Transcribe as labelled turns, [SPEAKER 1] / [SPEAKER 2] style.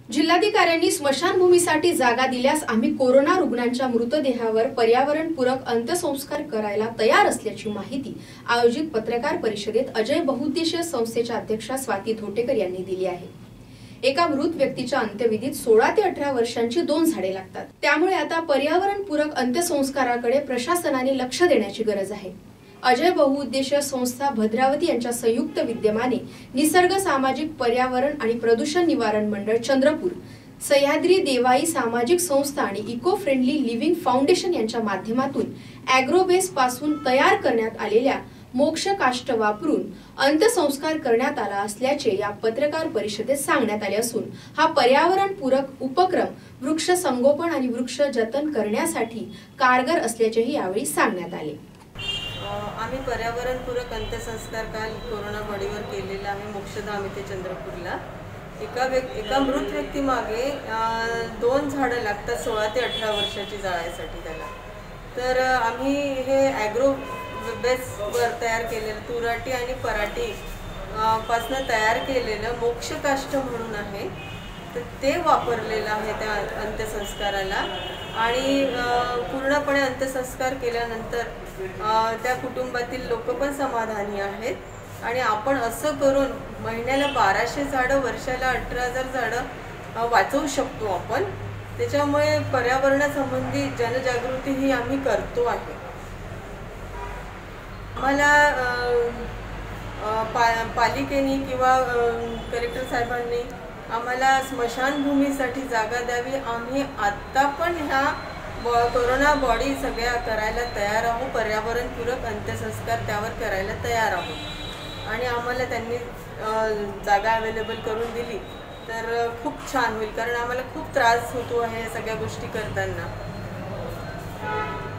[SPEAKER 1] जिल्हाधिकाऱ्यांनी स्मशानभूमीसाठी जागा दिल्यास आम्ही कोरोना रुग्णांच्या मृतदेहावर पर्यावरणपूरक अंत्यसंस्कार करायला तयार असल्याची माहिती आयोजित पत्रकार परिषदेत अजय बहुउद्देशीय संस्थेच्या अध्यक्षा स्वाती धोटेकर यांनी दिली आहे। एका मृत व्यक्तीच्या अंत्यविधीत 16 ते 18 वर्षांची 2 झाडे लागतात। त्यामुळे आता पर्यावरणपूरक अंत्यसंस्काराकडे प्रशासनाने लक्ष देण्याची गरज आहे। अजय बहुउद्देशीय संस्था भद्रावती यांच्या संयुक्त विद्यमाने निसर्ग सामाजिक पर्यावरण आणि प्रदूषण निवारण मंडळ चंद्रपूर, सह्याद्री देवाई सामाजिक संस्था आणि इको फ्रेंडली लिव्हिंग फाउंडेशन यांच्या माध्यमातून ॲग्रोबेस पासून तयार करण्यात आलेल्या मोक्ष काष्ठ वापरून अंत्यसंस्कार करण्यात आला असल्याचे या पत्रकार परिषदेत सांगण्यात आले असून हा पर्यावरणपूरक उपक्रम वृक्ष संगोपन आणि वृक्ष जतन करण्यासाठी कारगर असल्याचेही यावेळी सांगण्यात आले।
[SPEAKER 2] आम्ही पर्यावरणपूरक अंत्यसंस्कार काल कोरोना बॉडीवर केलेला आहे। मोक्षधाम येथे चंद्रपूरला एका मृत व्यक्तीमागे 2 झाडं लागतात 16 ते 18 वर्षाची जाळायसाठी त्याला। तर आम्ही हे ॲग्रो बेसवर तयार केलेलं तुराटी आणि पराटी पासून तयार केलेलं मोक्ष काष्ठ म्हणून आहे, तर ते वापरलेलं आहे त्या अंत्यसंस्काराला। आणि पूर्णपणे अंत्यसंस्कार केल्यानंतर त्या कुटुंबातील लोक पण समाधानी आहेत। आणि आपण असं करून महिन्याला 1200 झाडं, वर्षाला 18,000 झाडं वाचवू शकतो आपण। त्याच्यामुळे पर्यावरणासंबंधी जनजागृती ही आम्ही करतो आहे। आम्हाला पालिकेने किंवा कलेक्टर साहेबांनी आम्हाला स्मशानभूमीसाठी जागा द्यावी। आम्ही आत्ता पण ह्या कोरोना बॉडी सगळ्या करायला तयार आहोत, पर्यावरणपूरक अंत्यसंस्कार त्यावर करायला तयार आहोत। आणि आम्हाला त्यांनी जागा अवेलेबल करून दिली तर खूप छान होईल, कारण आम्हाला खूप त्रास होतो आहे या सगळ्या गोष्टी करताना।